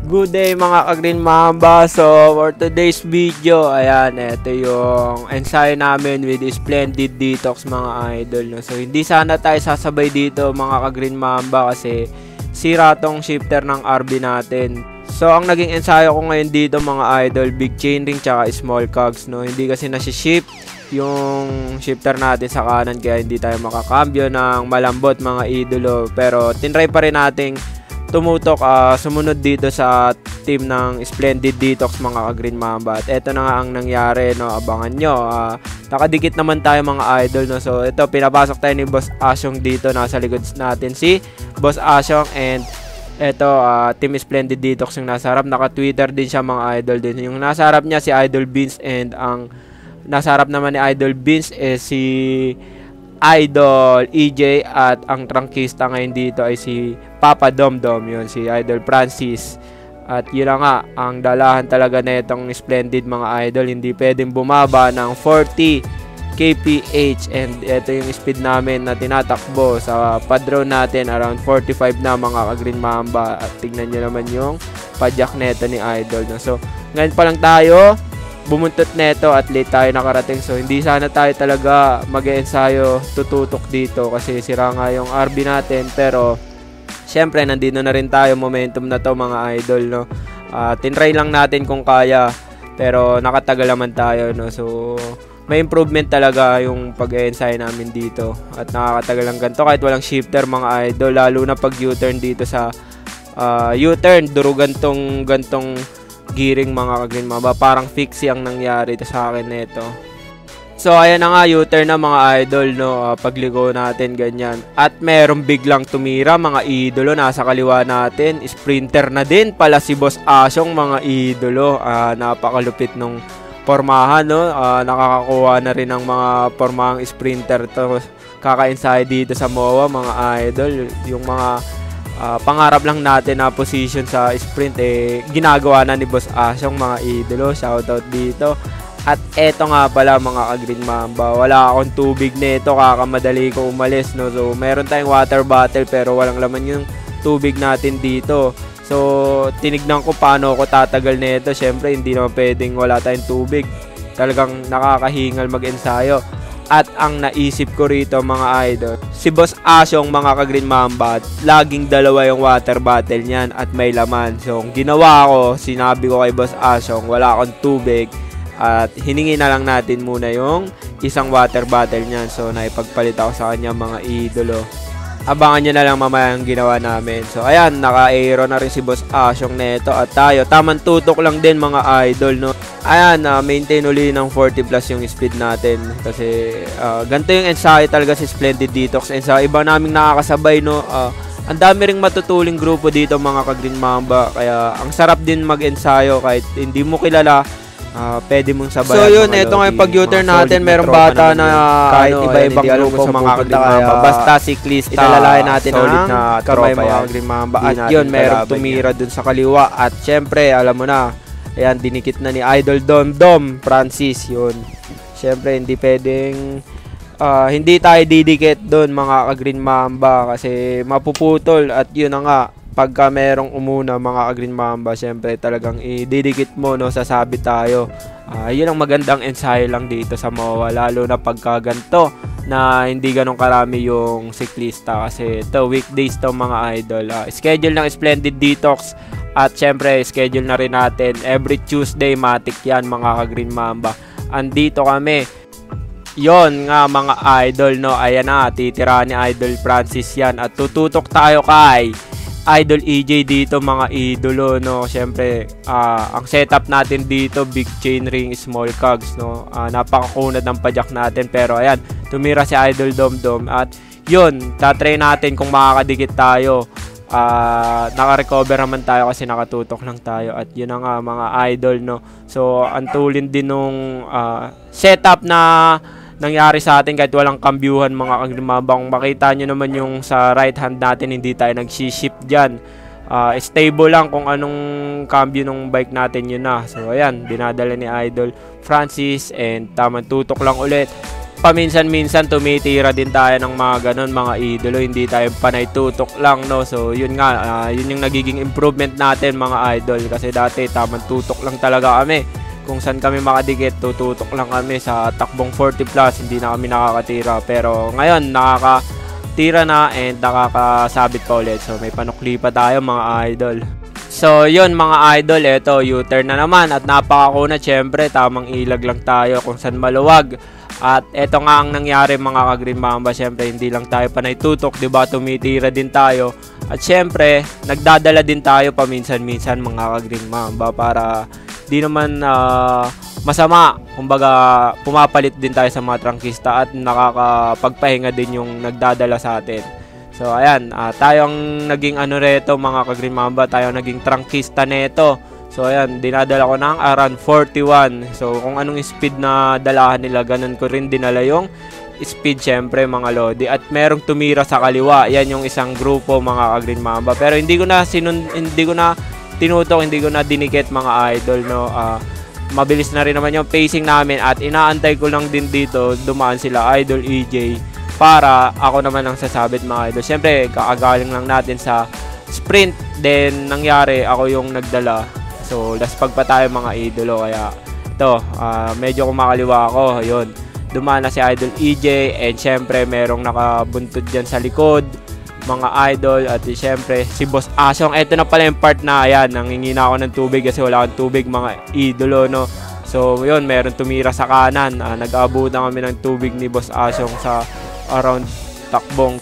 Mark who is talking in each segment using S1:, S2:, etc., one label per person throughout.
S1: Good day mga ka-Green Mamba. So for today's video, ayan, ito yung ensayo namin with Splendid Detox mga idol, no? So hindi sana tayo sasabay dito mga ka-Green Mamba kasi sira tong shifter ng RB natin. So ang naging ensayo ko ngayon dito mga idol, big chainring tsaka small cogs, no? Hindi kasi nasi-shift yung shifter natin sa kanan kaya hindi tayo makakambyo ng malambot mga idolo. Pero tinry pa rin nating tumutok sumunod dito sa team ng Splendid Detox mga ka-Green Mamba. At eto na nga ang nangyari, no? Abangan nyo. Nakadikit naman tayo mga idol, no? So ito, pinapasok tayo ni Boss Asyong dito. Nasa likod natin si Boss Asyong. And eto, Team Splendid Detox yung nasa harap. Naka-Twitter din siya mga idol din. Yung nasa harap niya si Idol Beans. And ang nasa harap naman ni Idol Beans is si Idol EJ. At ang trangkista ngayon dito ay si Papa Domdom, yun, si Idol Francis. At yun na nga, ang dalahan talaga na itong Splendid mga idol, hindi pwedeng bumaba ng 40 kph. And ito yung speed namin na tinatakbo sa padrone natin, around 45 na mga ka-Green Mamba. At tignan nyo naman yung padyak neto ni Idol, no? So ngayon pa lang tayo bumuntot neto at late tayo nakarating. So hindi sana tayo talaga mag-ensayo tututok dito kasi sira nga yung RB natin. Pero siyempre, nandito na rin tayo, momentum na to mga idol, no? Tinry lang natin kung kaya, pero nakatagal naman tayo, no? So, may improvement talaga yung pag-ensayo namin dito. At nakakatagal lang ganito kahit walang shifter mga idol, lalo na pag U-turn dito sa U-turn, duro gantong gearing mga ka-Green Mamba. Parang fixie ang nangyari sa akin nito. So ayan na nga, U-turn na mga idol, no? Pagligo natin ganyan. At merong biglang tumira mga idolo nasa kaliwa natin. Sprinter na din pala si Boss Asyong mga idolo. Napakalupit nung pormahan, no? Nakakakuha na rin ng mga pormahang sprinter to. Kaka-ensayo dito sa MOA mga idol. Yung mga pangarap lang natin na position sa sprint ginagawa na ni Boss Asyong mga idolo. Shoutout dito. At eto nga pala mga ka-Green Mamba, wala akong tubig nito, kakamadali ko umalis, no? So meron tayong water bottle pero walang laman yung tubig natin dito. So tinignan ko paano ako tatagal nito. Syempre hindi naman pwedeng wala tayong tubig, talagang nakakahingal mag-ensayo. At ang naisip ko rito mga idol, si Boss Asyong mga ka-Green Mamba, laging dalawa yung water bottle niyan at may laman. So ang ginawa ko, sinabi ko kay Boss Asyong wala akong tubig, at hiningi na lang natin muna yung isang water bottle niyan. So naipagpalit ako sa kanya mga idolo. Abangan nyo na lang mamaya ang ginawa namin. So ayan, naka-aero na rin si Boss Asyong neto. At tayo, tamang tutok lang din mga idol, no? Ayan, maintain uli ng 40 plus yung speed natin. Kasi ganito yung ensayo talaga si Splendid Detox. And sa iba naming nakakasabay, no? Ang dami ring matutuling grupo dito mga ka-Green Mamba. Kaya ang sarap din mag-ensayo kahit hindi mo kilala. Pwede mong sabayan. So yun, ito nga yung pag-U-turn natin. Merong bata na kahit iba-ibang grupo mga ka-Green Mamba. Basta siklista, ilalalayan natin ang kamay mga ka-Green Mamba. At yun, merong tumira dun sa kaliwa. At syempre, alam mo na, ayan, dinikit na ni Idol Domdom Francis yun. Syempre, hindi pwedeng hindi tayo didikit dun mga ka-Green Mamba kasi mapuputol. At yun na nga, pagka merong umuna mga ka-Green Mamba, syempre talagang ididikit mo, no? Sasabi tayo. Yun ang magandang ensayo lang dito sa MOA, lalo na pagka ganito na hindi ganun karami yung siklista kasi ito weekdays to mga idol. Schedule ng Splendid Detox at syempre schedule na rin natin every Tuesday, matik yan mga ka-Green Mamba. Andito kami. Yon nga mga idol, no? Ayan na, titira ni Idol Francis yan at tututok tayo kay Idol EJ dito mga idolo, no? Syempre, ang setup natin dito, big chainring, small cogs, no? Napakakunad ng padyak natin. Pero ayan, tumira si Idol Domdom. At yun, tatry natin kung makakadikit tayo. Naka-recover naman tayo kasi nakatutok lang tayo. At yun na nga mga idol, no? So, antulin din nung setup na nangyari sa atin kahit walang kambyuhan mga ka-Green Mamba. Kung makita nyo naman yung sa right hand natin, hindi tayo nag-shift dyan. Stable lang kung anong cambio ng bike natin, yun na. So ayan, dinadala ni Idol Francis and tamang tutok lang ulit. paminsan-minsan tumitira din tayo ng mga ganun, mga idolo, hindi tayo panay tutok lang, no. So yun nga, yun yung nagiging improvement natin mga idol, kasi dati tamang tutok lang talaga kami. Kung saan kami makadikit, tututok lang kami sa takbong 40 plus, hindi na kami nakakatira. Pero ngayon nakakatira na and nakakasabit pa ulit. So may panukli pa tayo mga idol. So yun mga idol, eto U-turn na naman at napakakunat. Syempre tamang ilag lang tayo kung saan maluwag. At eto nga ang nangyari mga ka-Green Mamba, syempre hindi lang tayo panay tutok, 'di ba? Tumitira din tayo. At syempre, nagdadala din tayo paminsan-minsan mga ka-Green Mamba para di naman masama. Kumbaga, pumapalit din tayo sa mga trangkista at nakakapagpahinga din yung nagdadala sa atin. So ayan, tayo ang naging ano reto mga ka-Green Mamba, tayo ang naging trangkista neto. So ayan, dinadala ko ng around 41. So kung anong speed na dalahan nila, ganun ko rin dinala yung speed syempre mga lodi. At merong tumira sa kaliwa. Yan yung isang grupo mga ka-Green Mamba. Pero hindi ko na tinutok, hindi ko na dinikit mga idol, no. Mabilis na rin naman yung pacing namin at inaantay ko lang din dito dumaan sila Idol EJ para ako naman ang sasabit mga idol. Syempre kakagaling lang natin sa sprint, then nangyari ako yung nagdala. So, laspag pa tayo mga idolo, kaya ito, medyo kumakaliwa ako, yun. Dumaan na si Idol EJ, and syempre, merong nakabuntod dyan sa likod, mga idol, at syempre, si Boss Asyong. Ito na pala yung part na, ayan, nangingina ako ng tubig kasi wala akong tubig, mga idolo, no. So, yun, meron tumira sa kanan, nag-aabutan kami ng tubig ni Boss Asyong sa around takbong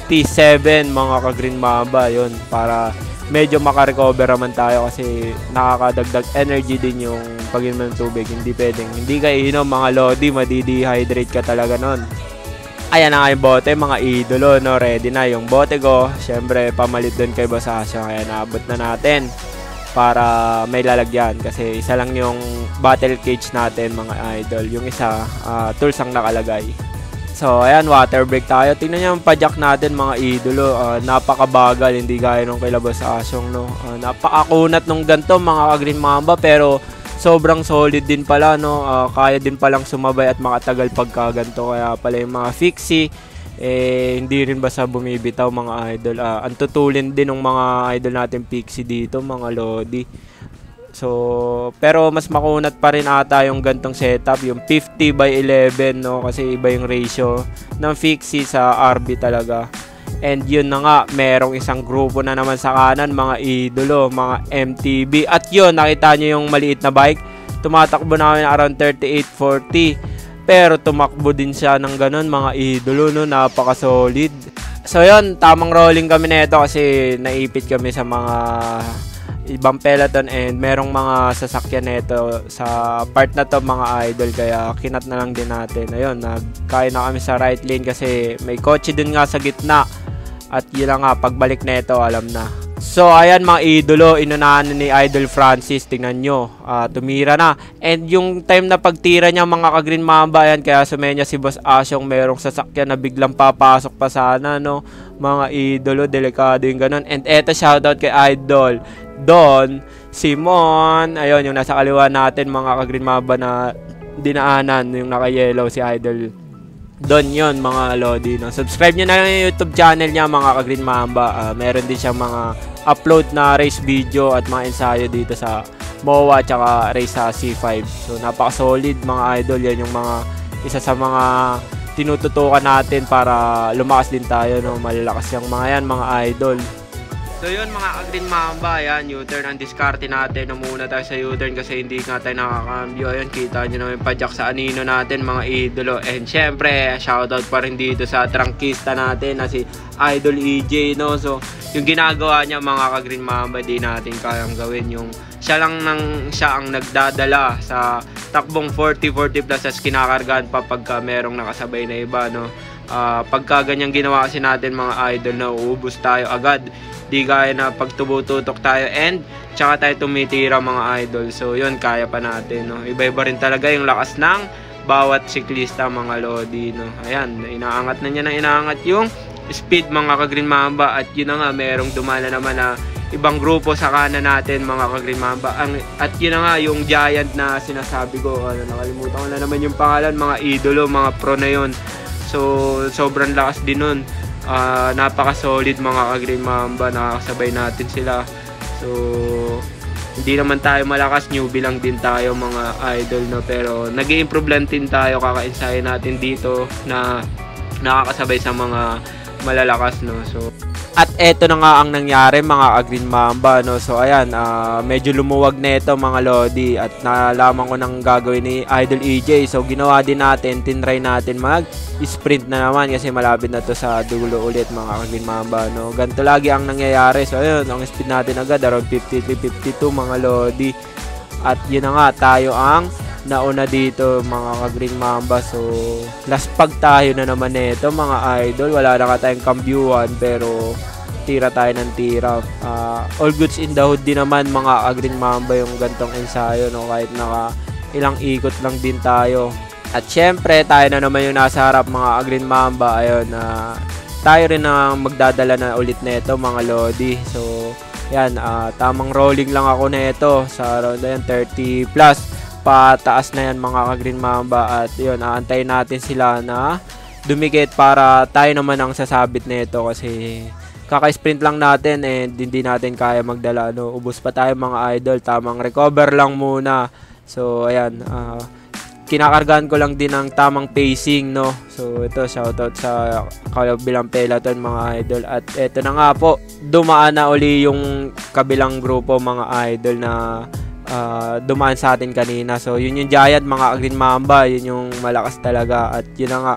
S1: 37, mga ka-Green Mamba, yun, para medyo makarecover naman tayo kasi nakakadagdag energy din yung pag-inom ng tubig. Hindi pwedeng, hindi ka inom mga lodi, madi-dehydrate ka talaga nun. Ayan na nga yung bote mga idolo, no? Ready na yung bote ko. Siyempre, pamalit dun kay Boss Asya. Kaya naabot na natin para may lalagyan. Kasi isa lang yung battle cage natin mga idol. Yung isa, tools ang nakalagay. So, ayan, water break tayo. Tingnan nyo yung pajak natin, mga idolo. Napakabagal, hindi gaya nung kay Boss Asyong, no? Napakakunat nung ganito, mga ka-Green Mamba, pero sobrang solid din pala, no? Kaya din palang sumabay at makatagal pagka ganito. Kaya pala yung mga fixie, hindi rin basta bumibitaw, mga idol. Ang tutulin din ng mga idol natin fixie dito, mga lodi. So, pero mas makunat pa rin ata yung gantong setup, yung 50 by 11, no? Kasi iba yung ratio ng fixie sa RB talaga. And yun na nga, merong isang grupo na naman sa kanan, mga idolo, mga MTB. At yun, nakita nyo yung maliit na bike, tumatakbo namin around 38-40. Pero tumakbo din siya ng ganun, mga idolo, no? Napaka-solid. So yun, tamang rolling kami nito kasi naipit kami sa mga ibang peloton and merong mga sasakyan nito sa part na to mga idol, kaya kinat na lang din natin. Ayun, nagkaya na kami sa right lane kasi may kotse din nga sa gitna at yun lang nga, pagbalik nito alam na. So ayan mga idolo, inunahan ni Idol Francis, tingnan nyo, tumira na. And yung time na pagtira niya mga ka-Green Mamba, ayan, kaya sumenya si Boss Asyong, merong sasakyan na biglang papasok pa sana, no, mga idolo, delikado yung ganun. And eto, shoutout kay Idol Don Simon, ayun yung nasa kaliwa natin mga ka-Green Mamba na dinaanan, yung naka-yellow, si Idol Don yun mga lodi, no? Subscribe nyo na lang yung YouTube channel niya mga ka-Green Mamba. Meron din siyang mga upload na race video at mga ensayo dito sa MOA tsaka race sa C5. So napaka-solid mga idol, yan yung mga isa sa mga tinututukan natin para lumakas din tayo, no? Malalakas yung mga yan mga idol. So yun mga ka-Green Mamba, ayan, U-turn ang diskarte natin. Muna tayo sa U-turn kasi hindi nga tayo nakakambyo. Ayan, kita nyo naman yung pajak sa anino natin mga idolo. And syempre, shoutout pa rin dito sa trangkista natin na si Idol EJ, no? So yung ginagawa niya mga ka-Green Mamba, di natin kayang gawin. Yung siya ang nagdadala sa takbong 40-40 plus as kinakargahan pa pagka merong nakasabay na iba, no? Pagka ganyang ginawa kasi natin mga idol, na uubos tayo agad. Di gaya na pagtubo-tutok tayo and tsaka tayo tumitira mga idol. So yun, kaya pa natin, no? Iba-iba rin talaga yung lakas ng bawat siklista mga lodi, no? Ayan, inaangat na niya ng inaangat yung speed mga ka-Green Mamba. At yun na nga, merong dumala naman na ibang grupo sa kanan natin mga ka-Green Mamba. At yun na nga yung giant na sinasabi ko, nakalimutan ko na naman yung pangalan, mga idolo, mga pro na yun. So sobrang lakas din nun, napaka solid mga ka-Green Mamba, nakakasabay natin sila. So hindi naman tayo malakas, newbie lang din tayo mga idol, no? Pero nag-i-improve lang din tayo, kaka-ensayo natin dito na nakakasabay sa mga malalakas, no? So at eto na nga ang nangyari mga ka-Green Mamba, no? So ayan, medyo lumuwag na ito mga lodi, at nalaman ko nang gagawin ni Idol EJ. So ginawa din natin, tinry natin mag-sprint na naman kasi malapit na to sa dulo ulit mga ka-Green Mamba, no? Ganito lagi ang nangyayari. So ayun, ang speed natin agad around 53-52 mga lodi. At yun na nga, tayo ang nauna dito mga ka-Green Mamba. So last pag tayo na naman nito mga idol, wala na ka tayong kambyuhan pero tira tayo ng tira. All goods in the hood din naman mga ka-Green Mamba yung gantong ensayo, no? Kahit naka ilang ikot lang din tayo. At syempre tayo na naman yung nasa harap mga ka-Green Mamba. Ayun, tayo rin ang magdadala na ulit nito mga lodi. So yan, tamang rolling lang ako nito sa around yan 30 plus pataas na yan mga ka-Green Mamba. At yun, aantayin natin sila na dumikit para tayo naman ang sasabit nito kasi kaka-sprint lang natin and hindi natin kaya magdala, no? Ubos pa tayo mga idol, tamang recover lang muna. So ayan, kinakargaan ko lang din ng tamang pacing, no? So ito, shoutout sa kabilang peloton mga idol. At eto na nga po, dumaan na uli yung kabilang grupo mga idol na dumaan sa atin kanina. So yun yung giant mga ka-Green Mamba, yun yung malakas talaga. At yun na nga,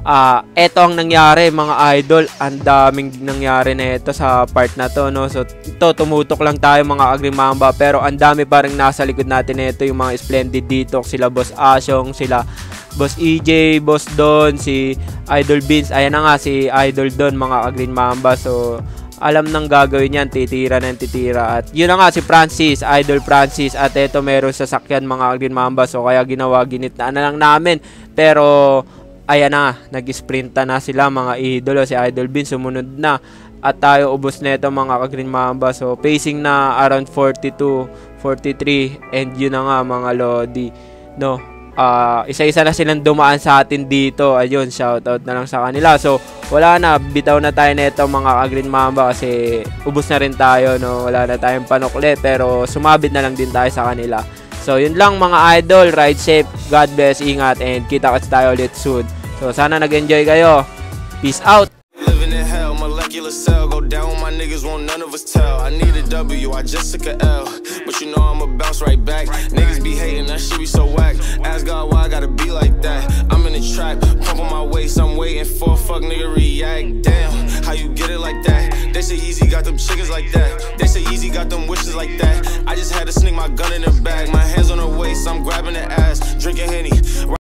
S1: eto ang nangyari mga idol, ang daming nangyari na ito sa part na to, no? So ito, tumutok lang tayo mga ka-Green Mamba pero ang dami pa rin nasa likod natin na ito, yung mga Splendid Detox, sila Boss Asyong, sila Boss EJ, Boss Don, si Idol Beans, ayan na nga si Idol Don mga ka-Green Mamba. So alam nang gagawin yan, titira ng titira. At yun na nga si Francis, Idol Francis. At eto, meron sasakyan mga ka-Green Mamba, so kaya ginawa, ginitnaan na lang namin. Pero ayan na, nag-sprinta na sila mga idolo. Si Idol Bean sumunod na. At tayo ubos na ito mga ka-Green Mamba. So pacing na around 42, 43. And yun na nga mga lodi, no? Isa-isa na silang dumaan sa atin dito. Ayun, shoutout na lang sa kanila. So wala na, bitaw na tayo nito mga ka-Green Mamba kasi ubos na rin tayo, no? Wala na tayong panukle pero sumabit na lang din tayo sa kanila. So yun lang mga idol, ride safe, God bless, ingat, and kita-kits tayo ulit soon. So sana nag-enjoy kayo. Peace out.
S2: Living in hell, molecular cell, go down with my niggas, won't none of us tell. I need a W, I just took a L, but you know I'ma bounce right back. Niggas be hating, that shit be so whack. Ask God why I gotta be like that. I'm in the trap, pumping my waist, I'm waiting for a fuck nigga react. Damn, how you get it like that? They say Easy got them chickens like that. They say Easy got them wishes like that. I just had to sneak my gun in the bag. My hands on her waist, I'm grabbing the ass, drinking Henny.